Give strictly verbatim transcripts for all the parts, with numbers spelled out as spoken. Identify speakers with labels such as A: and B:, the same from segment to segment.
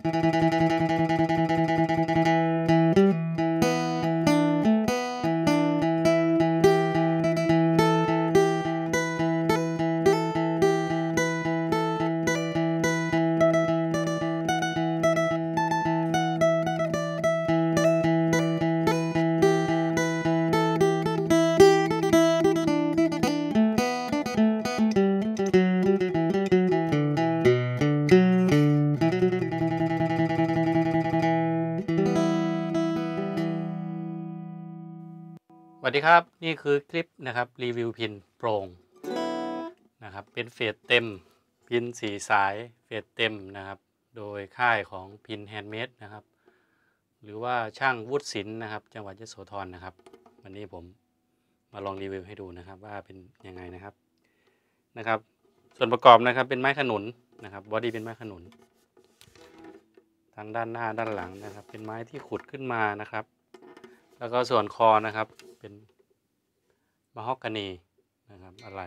A: สวัสดีครับนี่คือคลิปนะครับรีวิวพินโปร่งนะครับเป็นเฟสเต็มพินสีสายเฟสเต็มนะครับโดยค่ายของพินแฮนด์เมดนะครับหรือว่าช่างวุฒิศิลป์นะครับจังหวัดยโสธรนะครับวันนี้ผมมาลองรีวิวให้ดูนะครับว่าเป็นยังไงนะครับนะครับส่วนประกอบนะครับเป็นไม้ขนุนนะครับบอดี้เป็นไม้ขนุนทั้งด้านหน้าด้านหลังนะครับเป็นไม้ที่ขุดขึ้นมานะครับแล้วก็ส่วนคอนะครับเป็นมะฮอกกานีนะครับอะไร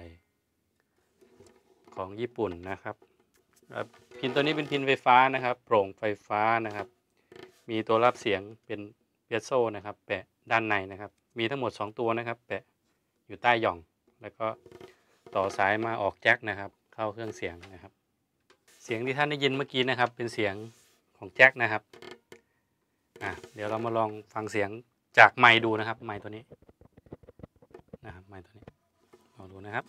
A: ของญี่ปุ่นนะครับพินตัวนี้เป็นพินไฟฟ้านะครับโปร่งไฟฟ้านะครับมีตัวรับเสียงเป็นเปียโซนะครับแปะด้านในนะครับมีทั้งหมดสองตัวนะครับแปะอยู่ใต้หย่องแล้วก็ต่อสายมาออกแจ็คนะครับเข้าเครื่องเสียงนะครับเสียงที่ท่านได้ยินเมื่อกี้นะครับเป็นเสียงของแจ็คนะครับอ่ะเดี๋ยวเรามาลองฟังเสียงจากไมค์ดูนะครับไมค์ตัวนี้นะครับไมค์ตัวนี้ลองดูนะครับ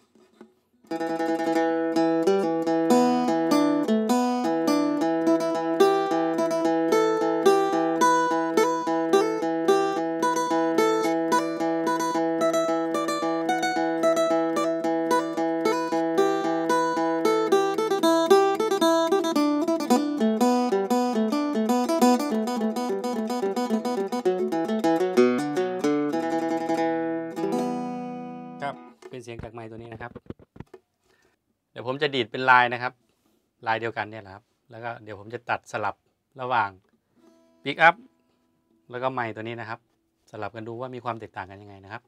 A: เป็นเสียงจากไมค์ตัวนี้นะครับเดี๋ยวผมจะดีดเป็นลายนะครับลายเดียวกันเนี่ยแหละครับแล้วก็เดี๋ยวผมจะตัดสลับระหว่างปิกอัพแล้วก็ไมค์ตัวนี้นะครับสลับกันดูว่ามีความแตกต่างกันยังไงนะครับ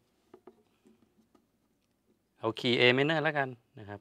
A: เอาคีย์ A minor แล้วกันนะครับ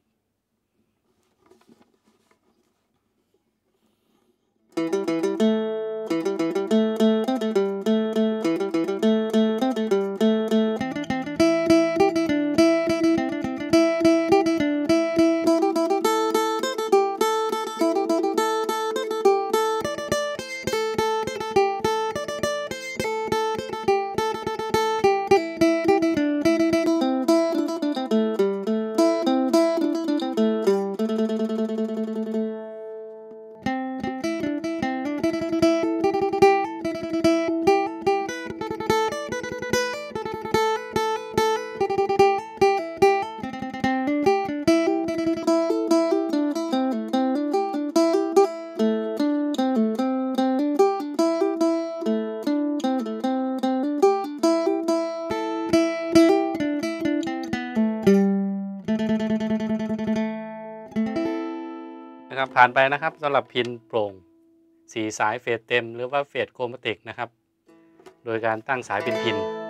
A: นะครับผ่านไปนะครับสำหรับพินโปร่งสีสายเฟสเต็มหรือว่าเฟสโครมาติกนะครับโดยการตั้งสายเป็นพิน